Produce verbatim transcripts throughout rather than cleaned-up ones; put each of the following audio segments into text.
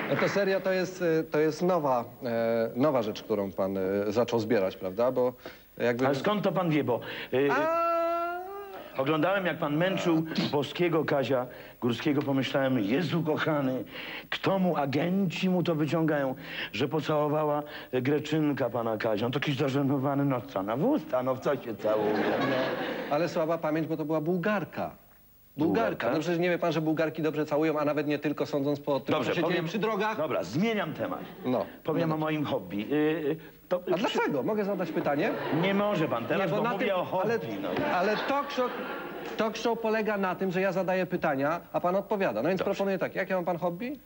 No to seria to jest, to jest nowa, e, nowa rzecz, którą pan e, zaczął zbierać, prawda? Bo jakby... Ale skąd to pan wie, bo... Y, A... Oglądałem, jak pan męczył boskiego Kazia Górskiego, pomyślałem, Jezu kochany, kto mu, agenci mu to wyciągają, że pocałowała Greczynka pana Kazia. On taki zażenowany, no co, na w usta, no w co się całuje? No. Ale słaba pamięć, bo to była Bułgarka. Bułgarka. Bułgarka? No przecież nie wie pan, że Bułgarki dobrze całują, a nawet nie tylko sądząc po tym, Dobrze, co się powiem, dzieje przy drogach. Dobra, zmieniam temat. No. Powiem no. o moim hobby. Yy, to, A dlaczego? Mogę zadać pytanie? Nie może pan teraz, Nie, bo, na mówię tym, o hobby. ale, no. ale talk show, talk show polega na tym, że ja zadaję pytania, a pan odpowiada. No więc Dobrze. proponuję tak, jakie ma pan hobby?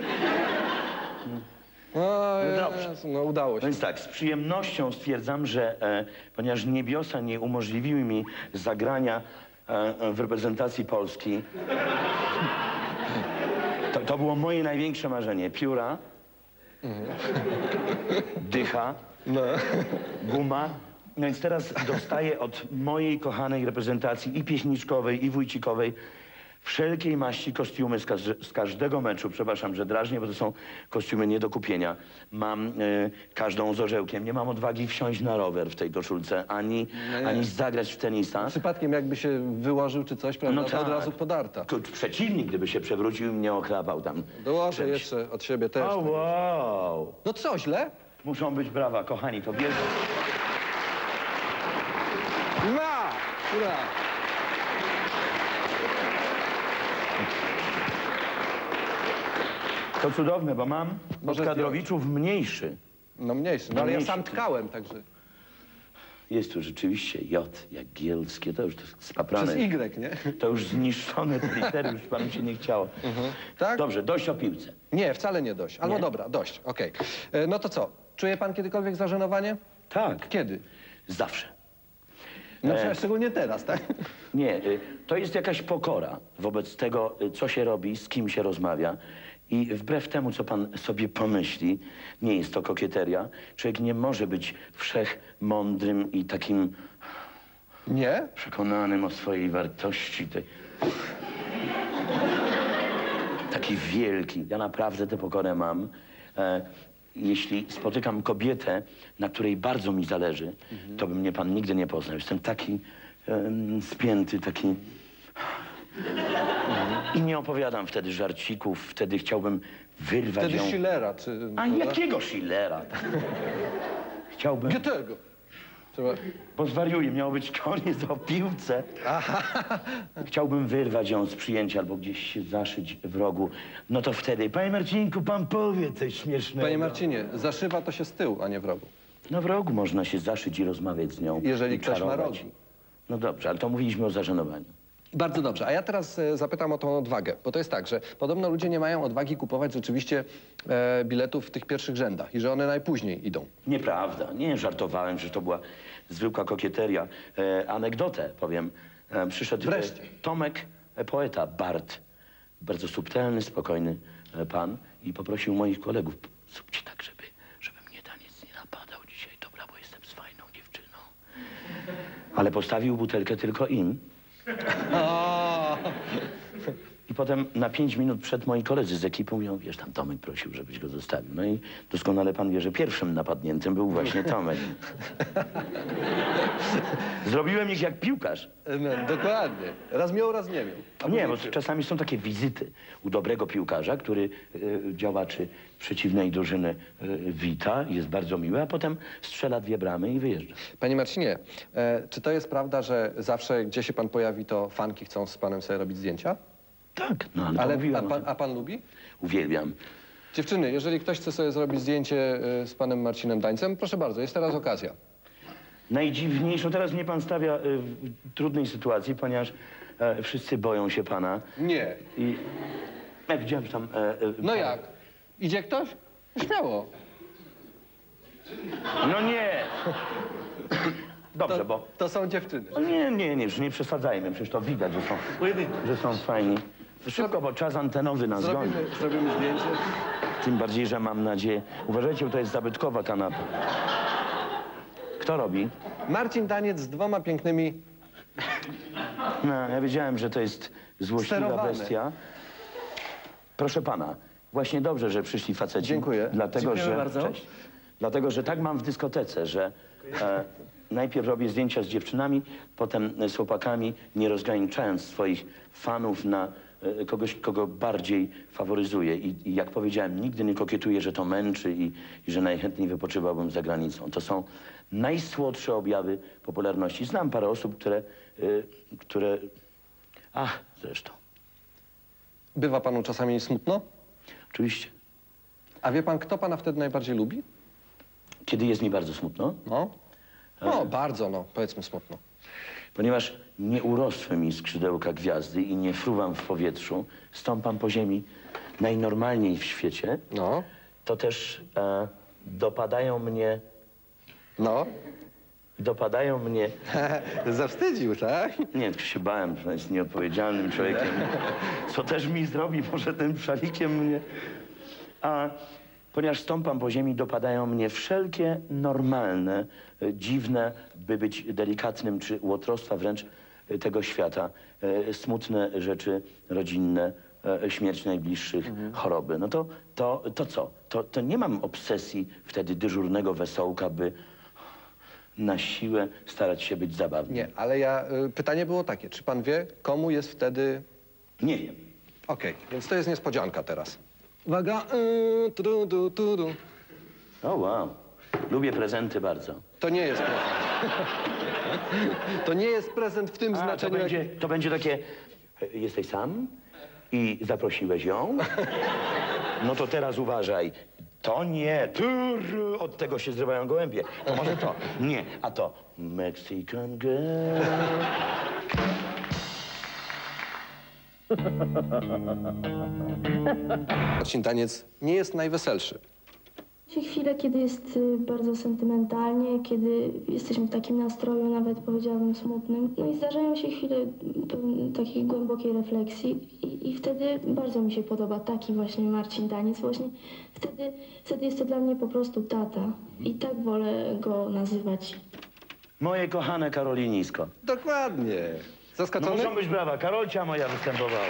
No, No dobrze. Jezu, no udało No się. więc tak, z przyjemnością stwierdzam, że e, ponieważ niebiosa nie umożliwiły mi zagrania e, w reprezentacji Polski, to, to było moje największe marzenie. Pióra, dycha, No. guma. No więc teraz dostaję od mojej kochanej reprezentacji i pieśniczkowej, i wójcikowej wszelkiej maści kostiumy z, każ z każdego meczu. Przepraszam, że drażnię, bo to są kostiumy nie do kupienia. Mam y, każdą z orzełkiem. Nie mam odwagi wsiąść na rower w tej koszulce, ani, Nie, nie. ani zagrać w tenisa. Przypadkiem jakby się wyłożył czy coś, prawda, No to od tak. razu podarta. K- Przeciwnik, gdyby się przewrócił i mnie ochrapał tam. Dołożę czymś. jeszcze od siebie też. O, wow! No co, źle? Muszą być brawa, kochani, to bierze. Ma! Ura! To cudowne, bo mam od Może kadrowiczów mniejszy. No mniejszy, no ale ja Mniejszy. sam tkałem, także... Jest tu rzeczywiście J, Jagielskie, to już to spaprane. Przez Y, nie? To już zniszczone te litery, już panu się nie chciało. Tak? Dobrze, dość o piłce. Nie, wcale nie dość. Albo Nie. dobra, dość, okej. E, No to co, czuje pan kiedykolwiek zażenowanie? Tak, Kiedy? zawsze. No E. szczególnie teraz, tak? Nie, y, to jest jakaś pokora wobec tego, y, co się robi, z kim się rozmawia. I wbrew temu, co pan sobie pomyśli, nie jest to kokieteria. Człowiek nie może być wszechmądrym i takim Nie? przekonanym o swojej wartości. Tej... Taki wielki. Ja naprawdę tę pokorę mam. E, jeśli spotykam kobietę, na której bardzo mi zależy, to by mnie pan nigdy nie poznał. Jestem taki em, spięty, taki... I nie opowiadam wtedy żarcików, wtedy chciałbym wyrwać Wtedy ją... Schillera, czy... A jakiego Schillera? Chciałbym... Goethego. Trzeba... Bo zwariuję, miało być koniec o piłce. Chciałbym wyrwać ją z przyjęcia albo gdzieś się zaszyć w rogu. No to wtedy, panie Marcinku, pan powie coś śmiesznego. Panie Marcinie, zaszywa to się z tyłu, a nie w rogu. No w rogu można się zaszyć i rozmawiać z nią. Jeżeli i ktoś ma czarować. rogi. No dobrze, ale to mówiliśmy o zażenowaniu. Bardzo dobrze, a ja teraz e, zapytam o tą odwagę, bo to jest tak, że podobno ludzie nie mają odwagi kupować rzeczywiście e, biletów w tych pierwszych rzędach i że one najpóźniej idą. Nieprawda, nie żartowałem, że to była zwykła kokieteria. E, anegdotę powiem. E, przyszedł e, Wreszcie. Tomek, e, poeta, Bart. Bardzo subtelny, spokojny e, pan i poprosił moich kolegów, zróbcie tak, żeby, żeby mnie taniec nie napadał dzisiaj. Dobra, bo jestem z fajną dziewczyną. Ale postawił butelkę tylko im. I potem na pięć minut przed moi koledzy z ekipą mówią, wiesz, tam Tomek prosił, żebyś go zostawił. No i doskonale pan wie, że pierwszym napadniętym był właśnie Tomek. Zrobiłem ich jak piłkarz. No, dokładnie. Raz miał, raz nie miał. A Nie, bo później- czasami są takie wizyty u dobrego piłkarza, który y, działaczy przeciwnej drużyny y, wita, jest bardzo miły, a potem strzela dwie bramy i wyjeżdża. Panie Marcinie, e, czy to jest prawda, że zawsze, gdzie się pan pojawi, to fanki chcą z panem sobie robić zdjęcia? Tak, no ale, Ale to mówiłem a o pan, tym. a pan lubi? Uwielbiam. Dziewczyny, jeżeli ktoś chce sobie zrobić zdjęcie e, z panem Marcinem Dańcem, proszę bardzo, jest teraz okazja. Najdziwniejszą, teraz mnie pan stawia y, w trudnej sytuacji, ponieważ e, wszyscy boją się pana. Nie. I ja widziałem że tam... E, e, No parę- jak? Idzie ktoś? Śmiało. No nie! Dobrze, To, bo... to są dziewczyny. No nie, nie, nie, już nie przesadzajmy, przecież to widać, że są, że są fajni. Szybko, bo czas antenowy nas goni. Zrobimy, zrobimy zdjęcie. Tym bardziej, że mam nadzieję... Uważajcie, bo to jest zabytkowa kanapa. Kto robi? Marcin Daniec z dwoma pięknymi... No, ja wiedziałem, że to jest złośliwa Sterowane. bestia. Proszę pana, Właśnie dobrze, że przyszli faceci. Dziękuję. Dlatego, Dziękujemy że, bardzo. Cześć. Dlatego, że tak mam w dyskotece, że e, najpierw robię zdjęcia z dziewczynami, potem z chłopakami, nie rozgraniczając swoich fanów na e, kogoś, kogo bardziej faworyzuję. I, I jak powiedziałem, nigdy nie kokietuję, że to męczy i, i że najchętniej wypoczywałbym za granicą. To są najsłodsze objawy popularności. Znam parę osób, które... E, które... Ach, zresztą. Bywa panu czasami smutno? Oczywiście. A wie pan, kto pana wtedy najbardziej lubi? Kiedy jest mi bardzo smutno, No. No, bardzo, no, powiedzmy smutno. ponieważ nie urosły mi skrzydełka gwiazdy i nie fruwam w powietrzu, stąpam po ziemi najnormalniej w świecie, No, to też e, dopadają mnie, no. dopadają mnie, Zawstydził, tak? nie, tylko się bałem, że jest nieodpowiedzialnym człowiekiem, co też mi zrobi, może tym szalikiem mnie, a ponieważ stąpam po ziemi, dopadają mnie wszelkie normalne, e, dziwne, by być delikatnym, czy łotrostwa wręcz e, tego świata, e, smutne rzeczy rodzinne, e, śmierć najbliższych, choroby. No to, to, to co? To, to nie mam obsesji wtedy dyżurnego wesołka, by na siłę starać się być zabawnym. Nie, ale ja, y, pytanie było takie, czy pan wie, komu jest wtedy... Nie wiem. Okej, więc to jest niespodzianka teraz. Uwaga, y, tudu, tudu, tudu. O wow, lubię prezenty bardzo. To nie jest prezent. To nie jest prezent w tym A, to znaczeniu... jak- będzie, to będzie takie, e, jesteś sam i zaprosiłeś ją? No to teraz uważaj. To nie, tur, od tego się zrywają gołębie. To może to. Nie, a to Mexican girl. Marcin Taniec nie jest najweselszy. Są chwile, kiedy jest y, bardzo sentymentalnie, kiedy jesteśmy w takim nastroju, nawet powiedziałabym smutnym. No i zdarzają się chwile y, takiej głębokiej refleksji i, i wtedy bardzo mi się podoba taki właśnie Marcin Taniec. Właśnie wtedy, wtedy jest to dla mnie po prostu tata i tak wolę go nazywać. Moje kochane Karolinisko. Dokładnie. No Zaskoczony? muszą być brawa. Karolcia moja występowała.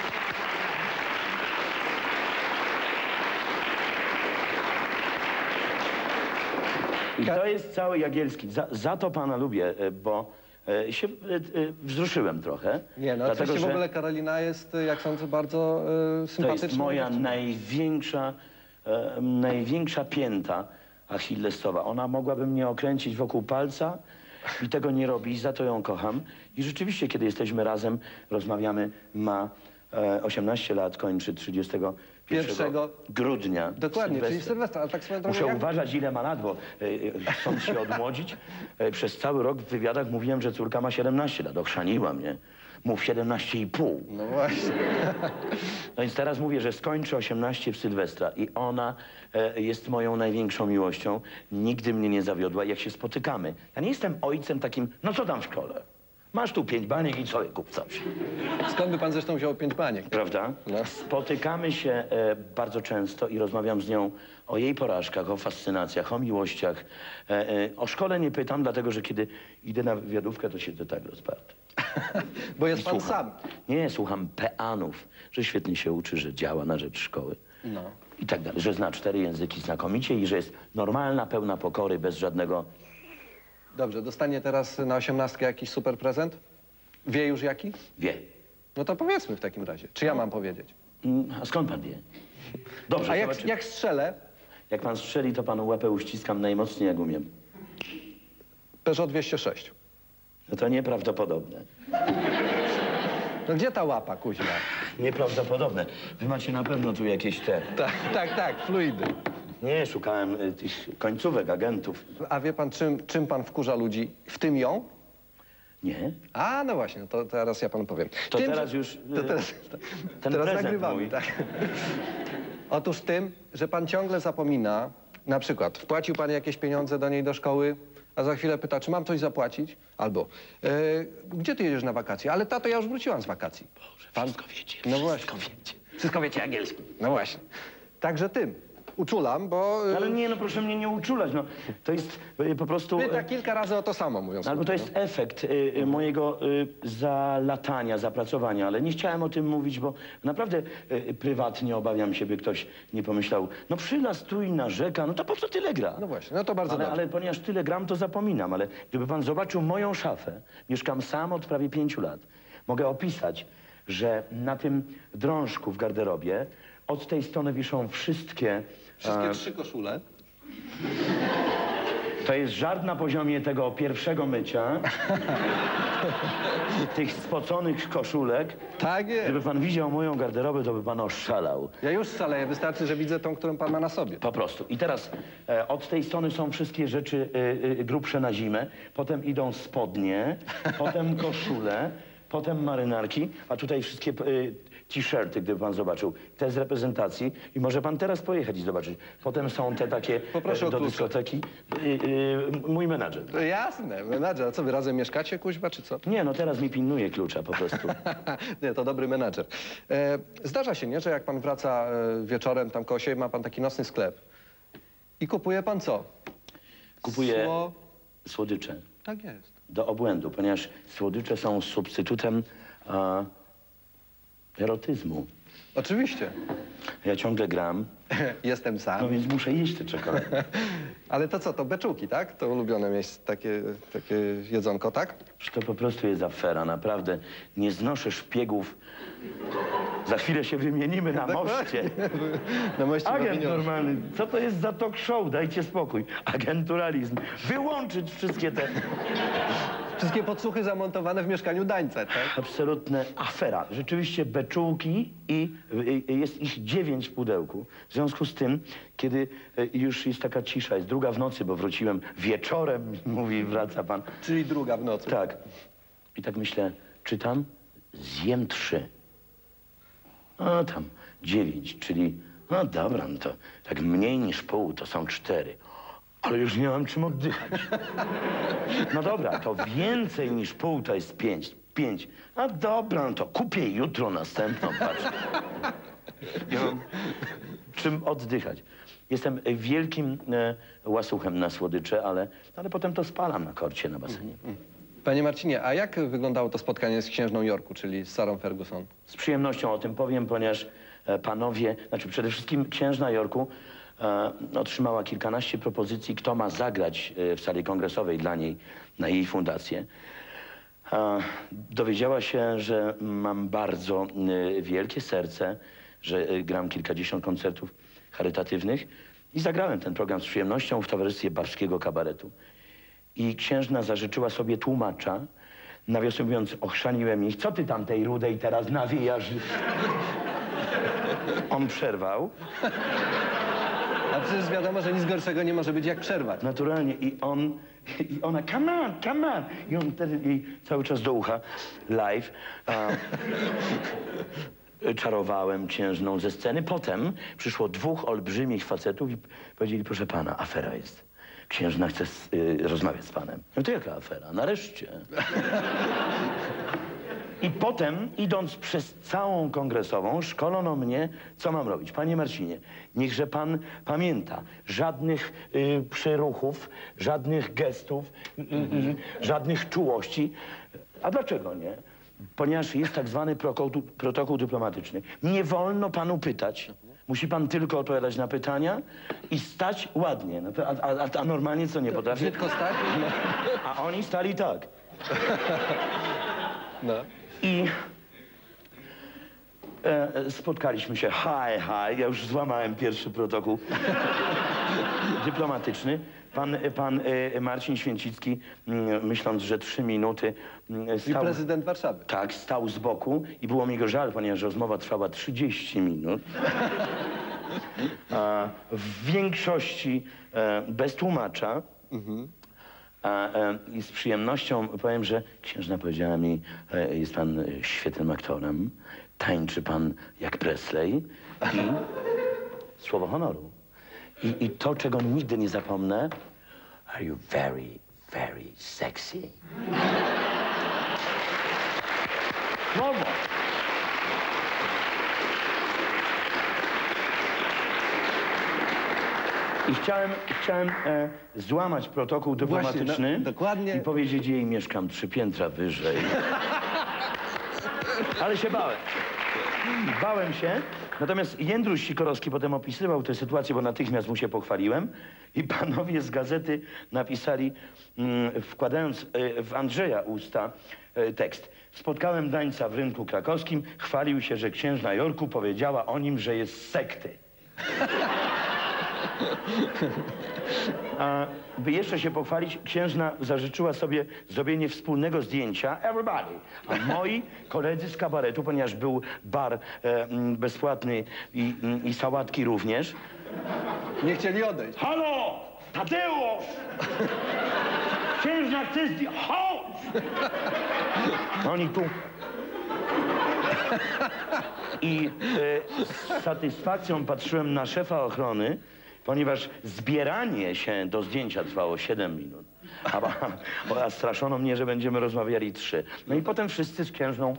I to jest cały Jagielski. Za, za to pana lubię, e, bo e, się e, e, wzruszyłem trochę. Nie, no dlatego, oczywiście w że ogóle Karolina jest, y, jak sądzę, bardzo y, to sympatyczna. jest moja największa, e, największa pięta achillesowa. Ona mogłaby mnie okręcić wokół palca i tego nie robi, za to ją kocham. I rzeczywiście, kiedy jesteśmy razem, rozmawiamy, ma e, osiemnaście lat, kończy trzydziestego pierwszego grudnia. Dokładnie, czyli Sylwestra. Sylwestra, ale tak swoją drogą... Muszę jak- uważać, ile ma lat, bo e, e, chcąc się odmłodzić, e, przez cały rok w wywiadach mówiłem, że córka ma siedemnaście lat. Ochrzaniła mnie. Mów siedemnaście i pół. No właśnie. No więc teraz mówię, że skończę osiemnaście w Sylwestra i ona e, jest moją największą miłością. Nigdy mnie nie zawiodła, jak się spotykamy. Ja nie jestem ojcem takim, no co tam w szkole? Masz tu pięć baniek i co, kup coś. Skąd by pan zresztą wziął pięć baniek? Prawda? No. Spotykamy się e, bardzo często i rozmawiam z nią o jej porażkach, o fascynacjach, o miłościach. E, e, o szkole nie pytam, dlatego że kiedy idę na wywiadówkę, to siedzę tak rozparty. Bo jest I pan słucham. sam. Nie, słucham peanów, że świetnie się uczy, że działa na rzecz szkoły. No. I tak dalej, że zna cztery języki znakomicie i że jest normalna, pełna pokory, bez żadnego... Dobrze, dostanie teraz na osiemnastkę jakiś super prezent? Wie już jaki? Wie. No to powiedzmy w takim razie. Czy ja mam powiedzieć? Mm, A skąd pan wie? Dobrze, A jak, zobaczymy. jak strzelę, Jak pan strzeli, to panu łapę uściskam najmocniej, jak umiem. Peugeot dwieście sześć. No to nieprawdopodobne. No gdzie ta łapa, kuźma? Nieprawdopodobne. Wy macie na pewno tu jakieś te... Tak, tak, tak, fluidy. Nie, szukałem y, tych końcówek, agentów. A wie pan, czym, czym pan wkurza ludzi, w tym ją? Nie? A, no właśnie, to teraz ja panu powiem. To Tym, teraz że- już, To y, teraz, ten teraz prezent nagrywamy, mój. tak. Otóż tym, że pan ciągle zapomina, na przykład wpłacił pan jakieś pieniądze do niej do szkoły, a za chwilę pyta, czy mam coś zapłacić? Albo, e, gdzie ty jedziesz na wakacje? Ale tato, ja już wróciłam z wakacji. Boże, wszystko wiecie, No wszystko właśnie. wiecie. Wszystko wiecie angielski. No właśnie. Także tym. uczulam, bo... y, Ale nie, no proszę mnie nie uczulać, no. To jest y, po prostu... Pyta kilka razy o to samo, mówiąc Albo to jest efekt y, y, mojego y, zalatania, zapracowania, ale nie chciałem o tym mówić, bo naprawdę y, prywatnie obawiam się, by ktoś nie pomyślał, no przylastuj, narzeka, no to po co tyle gra? No właśnie, no to bardzo Ale, dobrze. ale ponieważ tyle gram, to zapominam, ale gdyby pan zobaczył moją szafę, mieszkam sam od prawie pięciu lat, mogę opisać, że na tym drążku w garderobie od tej strony wiszą wszystkie... Wszystkie e, trzy koszule. To jest żart na poziomie tego pierwszego mycia, tych spoconych koszulek. Tak jest. Gdyby pan widział moją garderobę, to by pan oszalał. Ja już szaleję, wystarczy, że widzę tą, którą pan ma na sobie. Po prostu. I teraz e, od tej strony są wszystkie rzeczy e, e, grubsze na zimę, potem idą spodnie, potem koszule, potem marynarki, a tutaj wszystkie e, t-shirty, gdyby pan zobaczył, te z reprezentacji i może pan teraz pojechać i zobaczyć. Potem są te takie Poproszę e, o do klucze. dyskoteki. E, e, mój menadżer. No jasne, menadżer. A co, wy razem mieszkacie, kuźba, czy co? Nie, no teraz mi pilnuje klucza po prostu. Nie, to dobry menadżer. E, zdarza się, nie, że jak pan wraca e, wieczorem tam koło siebie, ma pan taki nocny sklep i kupuje pan co? Kupuję Sło... słodycze Tak jest. do obłędu, ponieważ słodycze są substytutem a, erotyzmu. Oczywiście. Ja ciągle gram, Jestem sam. no więc muszę jeść te czekolady. Ale to co, to beczułki, tak? To ulubione miejsce, takie, takie jedzonko, tak? Że to po prostu jest afera, naprawdę. Nie znoszę szpiegów. Za chwilę się wymienimy na moście. Na moście Agent Wawinio. normalny. Co to jest za talk show? Dajcie spokój. Agenturalizm. Wyłączyć wszystkie te... Wszystkie podsłuchy zamontowane w mieszkaniu Dańca, tak? Absolutna afera. Rzeczywiście beczułki i y, y, jest ich dziewięć w pudełku. W związku z tym, kiedy y, już jest taka cisza, jest druga w nocy, bo wróciłem wieczorem, mówi, wraca pan. Czyli druga w nocy. Tak. I tak myślę, czytam, zjem trzy. A tam dziewięć, czyli, no dobra, no to tak mniej niż pół, to są cztery. Ale już nie mam czym oddychać. No dobra, to więcej niż pół to jest pięć. Pięć. A dobra, no to kupię jutro następną, patrz. Nie mam czym oddychać. Jestem wielkim e, łasuchem na słodycze, ale, ale potem to spalam na korcie na basenie. Panie Marcinie, a jak wyglądało to spotkanie z księżną Yorku, czyli z Sarą Ferguson? Z przyjemnością o tym powiem, ponieważ e, panowie, znaczy przede wszystkim księżna Yorku e, otrzymała kilkanaście propozycji, kto ma zagrać e, w sali kongresowej dla niej, na jej fundację. E, dowiedziała się, że mam bardzo e, wielkie serce, że e, gram kilkadziesiąt koncertów charytatywnych i zagrałem ten program z przyjemnością w towarzystwie Babskiego Kabaretu. I księżna zażyczyła sobie tłumacza, nawiasem mówiąc, ochrzaniłem ich. Co ty tam tej rudej teraz nawijasz? On przerwał. A przecież wiadomo, że nic gorszego nie może być jak przerwać. Naturalnie. I on, i ona, come on, come on. I on wtedy jej cały czas do ucha, live. A, czarowałem księżną ze sceny. Potem przyszło dwóch olbrzymich facetów i powiedzieli, proszę pana, afera jest. Księżna chce z, y, rozmawiać z panem. No to jaka afera? Nareszcie. I potem, idąc przez całą kongresową, szkolono mnie, co mam robić. Panie Marcinie, niechże pan pamięta, żadnych y, przyruchów, żadnych gestów, y, y, żadnych czułości. A dlaczego nie? Ponieważ jest tak zwany protokół, protokół dyplomatyczny. Nie wolno panu pytać. Musi pan tylko odpowiadać na pytania i stać ładnie. No to, a, a, a normalnie co nie potrafi? Brzydko stać? No. A oni stali tak. No. I e, e, spotkaliśmy się. Hi, hi. Ja już złamałem pierwszy protokół dyplomatyczny. Pan, pan e, Marcin Święcicki, m, myśląc, że trzy minuty m, I stał... prezydent Warszawy. Tak, stał z boku i było mi go żal, ponieważ rozmowa trwała trzydzieści minut. A, w większości e, bez tłumacza. A, e, I z przyjemnością powiem, że księżna powiedziała mi, e, jest pan e, świetnym aktorem, tańczy pan jak Presley i słowo honoru. I, I to, czego nigdy nie zapomnę, are you very, very sexy. Brawo! I chciałem, chciałem e, złamać protokół dyplomatyczny Właśnie, no, dokładnie. i powiedzieć jej, mieszkam trzy piętra wyżej. Ale się bałem. Bałem się. Natomiast Jędruś Sikorowski potem opisywał tę sytuację, bo natychmiast mu się pochwaliłem. I panowie z gazety napisali, mm, wkładając e, w Andrzeja usta e, tekst. Spotkałem Dańca w rynku krakowskim. Chwalił się, że księżna Jorku powiedziała o nim, że jest z sekty. A by jeszcze się pochwalić, księżna zażyczyła sobie zrobienie wspólnego zdjęcia everybody. A moi koledzy z kabaretu, ponieważ był bar e, m, bezpłatny i, m, i sałatki również. Nie chcieli odejść. Halo! Tadeusz! Księżna chce zdjęć! Chodź! A oni tu. I e, z satysfakcją patrzyłem na szefa ochrony, ponieważ zbieranie się do zdjęcia trwało siedem minut. A, a, a straszono mnie, że będziemy rozmawiali trzy. No i potem wszyscy z księżną.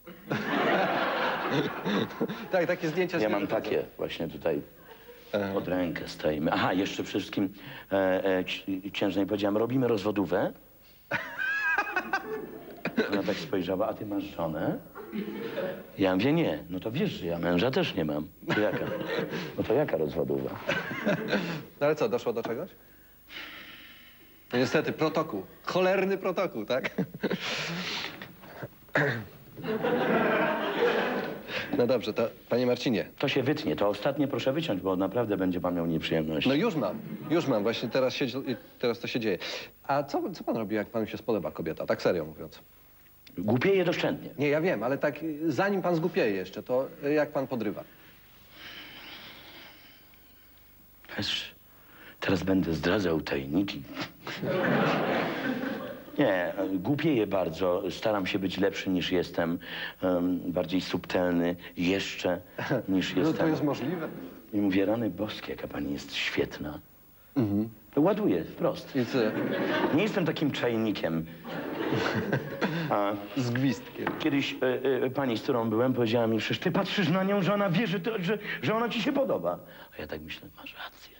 Tak, takie zdjęcia. Ja mam takie właśnie tutaj pod rękę stoimy. Aha, jeszcze przede wszystkim e, e, ksi- księżnej powiedziałem, robimy rozwodówę. Ona tak spojrzała, a ty masz żonę? Ja mówię, nie. No to wiesz, że ja męża też nie mam. To jaka? No to jaka rozwodowa? No ale co, doszło do czegoś? No niestety, protokół. Cholerny protokół, tak? No dobrze, to panie Marcinie. To się wytnie. To ostatnie proszę wyciąć, bo naprawdę będzie pan miał nieprzyjemność. No już mam, już mam. Właśnie teraz, się, teraz to się dzieje. A co, co pan robi, jak panu się spodoba kobieta? Tak serio mówiąc. Głupieje doszczętnie. Nie, ja wiem, ale tak zanim pan zgłupieje jeszcze, to jak pan podrywa? Wiesz, teraz będę zdradzał tajniki. Nie, głupieję bardzo. Staram się być lepszy niż jestem. Um, bardziej subtelny jeszcze niż No jestem. to jest możliwe. I mówię, rany boskie, jaka pani jest świetna. Mhm. Ładuję wprost. I co? Nie jestem takim czajnikiem. A Z gwizdkiem. kiedyś e, e, pani, z którą byłem, powiedziała mi, przecież ty patrzysz na nią, że ona wie, że, to, że, że ona ci się podoba. A ja tak myślę, masz rację.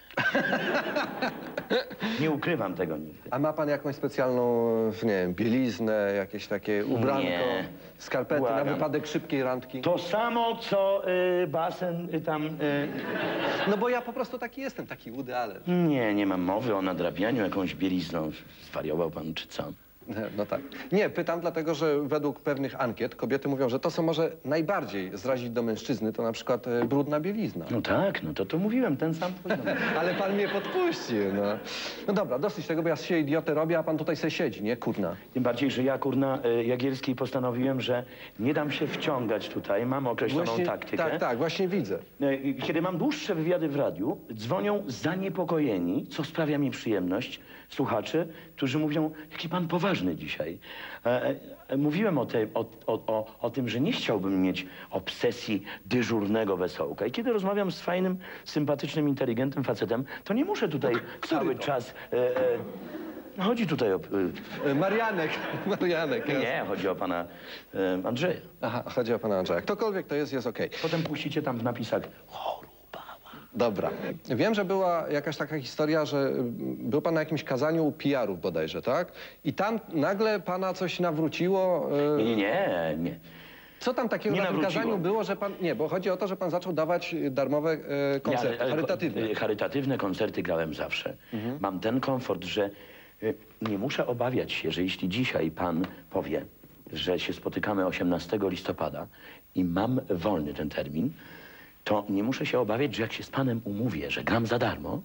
Nie ukrywam tego nigdy. A ma pan jakąś specjalną, nie wiem, bieliznę, jakieś takie ubranko, Nie. skarpety na Błagam. wypadek szybkiej randki? To samo, co y, basen y, tam... Y, No bo ja po prostu taki jestem, taki Woody Allen. nie, nie mam mowy o nadrabianiu jakąś bielizną. Zwariował pan, czy co? No tak. Nie, pytam dlatego, że według pewnych ankiet kobiety mówią, że to, co może najbardziej zrazić do mężczyzny, to na przykład e, brudna bielizna. No tak, no to to mówiłem, ten sam poziom. Ale pan mnie podpuścił, no. No dobra, dosyć tego, bo ja się idiotę robię, a pan tutaj se siedzi, nie? Kurna. Tym bardziej, że ja, kurna, y, Jagielskiej postanowiłem, że nie dam się wciągać tutaj. Mam określoną taktykę. Tak, tak, właśnie widzę. Y, Kiedy mam dłuższe wywiady w radiu, dzwonią zaniepokojeni, co sprawia mi przyjemność, słuchacze, którzy mówią, jaki pan poważny dzisiaj. E, e, mówiłem o, tej, o, o, o, o tym, że nie chciałbym mieć obsesji dyżurnego wesołka. I kiedy rozmawiam z fajnym, sympatycznym, inteligentnym facetem, to nie muszę tutaj cały to? czas... E, e, chodzi tutaj o... E, Marianek, Marianek. E, jasne. nie, chodzi o pana e, Andrzeja. Aha, chodzi o pana Andrzeja. Ktokolwiek to jest, jest okej. Potem puścicie tam w napisach chorobała. Dobra. Wiem, że była jakaś taka historia, że y, był pan na jakimś kazaniu u P R ów bodajże, tak? I tam nagle pana coś nawróciło. y, Nie, nie, nie, nie. Co tam takiego Nie na tym nawróciło. kazaniu było, że pan... Nie, bo chodzi o to, że pan zaczął dawać y, darmowe y, koncerty, Nie, ale- charytatywne. y, Charytatywne koncerty grałem zawsze. Mam ten komfort, że y, nie muszę obawiać się, że jeśli dzisiaj pan powie, że się spotykamy osiemnastego listopada i mam wolny ten termin, to nie muszę się obawiać, że jak się z panem umówię, że gram za darmo,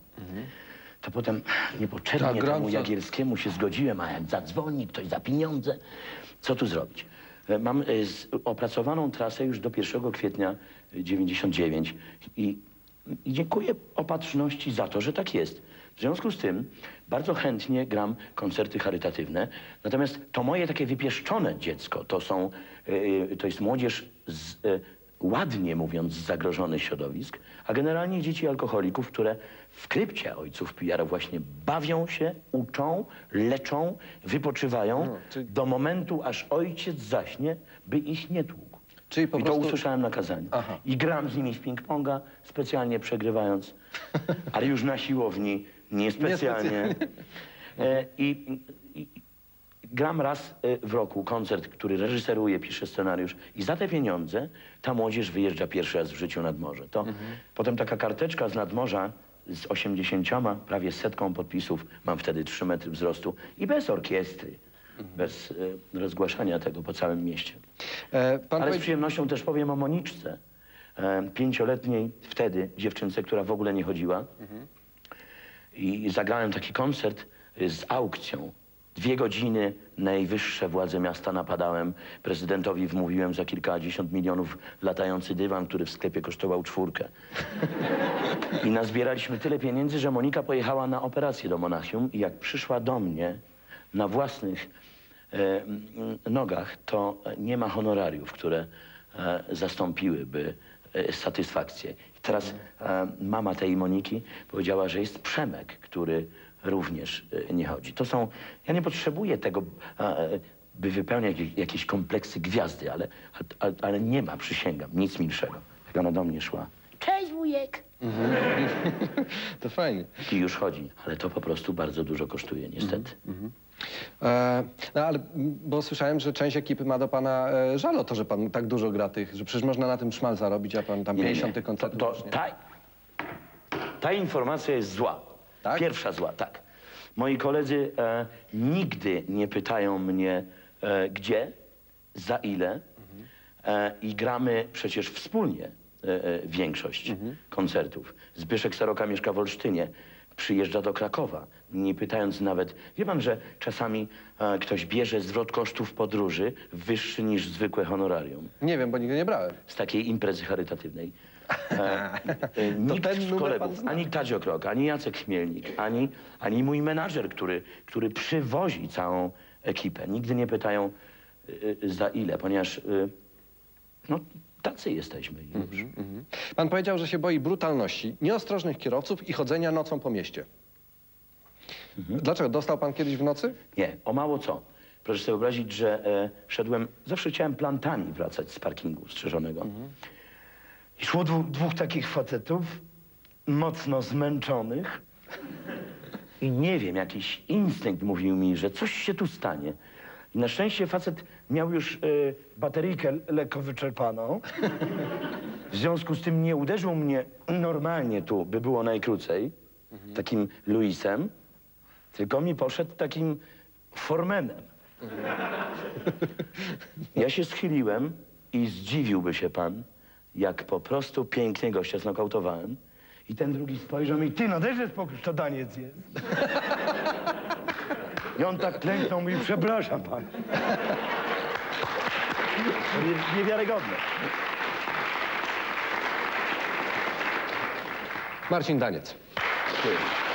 to potem niepotrzebnie Tak, gram temu za- Jagielskiemu się zgodziłem, a jak zadzwoni ktoś za pieniądze, co tu zrobić? E, Mam e, z, opracowaną trasę już do pierwszego kwietnia dziewięćdziesiąt dziewięć i, i dziękuję opatrzności za to, że tak jest. W związku z tym bardzo chętnie gram koncerty charytatywne, natomiast to moje takie wypieszczone dziecko, to są, e, to jest młodzież z, e, ładnie mówiąc, z zagrożonych środowisk, a generalnie dzieci alkoholików, które w krypcie ojców P R właśnie bawią się, uczą, leczą, wypoczywają No, czyli- do momentu, aż ojciec zaśnie, by ich nie tłukł. Czyli po I prostu... to usłyszałem na kazaniu. Aha. I gram z nimi w ping-ponga, specjalnie przegrywając, ale już na siłowni niespecjalnie. E, i, i, gram raz e, w roku koncert, który reżyseruję, piszę scenariusz i za te pieniądze ta młodzież wyjeżdża pierwszy raz w życiu nad morze. To mhm. Potem taka karteczka z nadmorza z osiemdziesięcioma, prawie setką podpisów, mam wtedy trzy metry wzrostu i bez orkiestry, mhm. bez e, rozgłaszania tego po całym mieście. E, pan Ale powie... z przyjemnością też powiem o Moniczce, e, pięcioletniej wtedy dziewczynce, która w ogóle nie chodziła. Mhm. I zagrałem taki koncert z aukcją. Dwie godziny najwyższe władze miasta napadałem. Prezydentowi wmówiłem za kilkadziesiąt milionów latający dywan, który w sklepie kosztował czwórkę. I nazbieraliśmy tyle pieniędzy, że Monika pojechała na operację do Monachium i jak przyszła do mnie na własnych e, nogach, to nie ma honorariów, które e, zastąpiłyby e, satysfakcję. I teraz e, mama tej Moniki powiedziała, że jest Przemek, który również e, nie chodzi. To są... Ja nie potrzebuję tego, e, by wypełniać jakieś kompleksy gwiazdy, ale, a, ale nie ma, przysięgam, nic milszego. Jak ona do mnie szła. Cześć, wujek! Mhm. To fajnie. I już chodzi, ale to po prostu bardzo dużo kosztuje, niestety. Mhm. E, no ale, bo słyszałem, że część ekipy ma do pana e, żal o to, że pan tak dużo gra tych, że przecież można na tym szmal zarobić, a pan tam Nie, nie, pięćdziesiąt nie. tych koncertów To, już to, nie. ta, ta informacja jest zła. Tak? Pierwsza zła, tak. Moi koledzy e, nigdy nie pytają mnie, e, gdzie, za ile e, i gramy przecież wspólnie e, e, większość Mhm. koncertów. Zbyszek Soroka mieszka w Olsztynie, przyjeżdża do Krakowa, nie pytając nawet... Wie pan, że czasami e, ktoś bierze zwrot kosztów podróży wyższy niż zwykłe honorarium Nie wiem, bo nigdy nie brałem. z takiej imprezy charytatywnej. E, e, nikt ten z numer pan kolegów, zna. ani Tadzio Krok, ani Jacek Chmielnik, ani, ani mój menadżer, który, który przywozi całą ekipę. Nigdy nie pytają e, za ile, ponieważ e, no, tacy jesteśmy już. Mhm. Pan powiedział, że się boi brutalności, nieostrożnych kierowców i chodzenia nocą po mieście. Mhm. Dlaczego? Dostał pan kiedyś w nocy? Nie, o mało co. Proszę sobie wyobrazić, że e, szedłem, zawsze chciałem plantami wracać z parkingu strzeżonego. Mhm. I szło dwu, dwóch takich facetów, mocno zmęczonych. I nie wiem, jakiś instynkt mówił mi, że coś się tu stanie. I na szczęście facet miał już e, bateryjkę lekko wyczerpaną. W związku z tym nie uderzył mnie normalnie tu, by było najkrócej, mhm. takim Luisem, tylko mi poszedł takim formenem. Mhm. Ja się schyliłem i zdziwiłby się pan, jak po prostu pięknie gościa znokautowałem. I ten drugi spojrzał mi, ty no dajże spokój, to daniec jest. I on tak klęknął mi, przepraszam pan. Nie, niewiarygodne. Marcin Daniec. Dziękuję.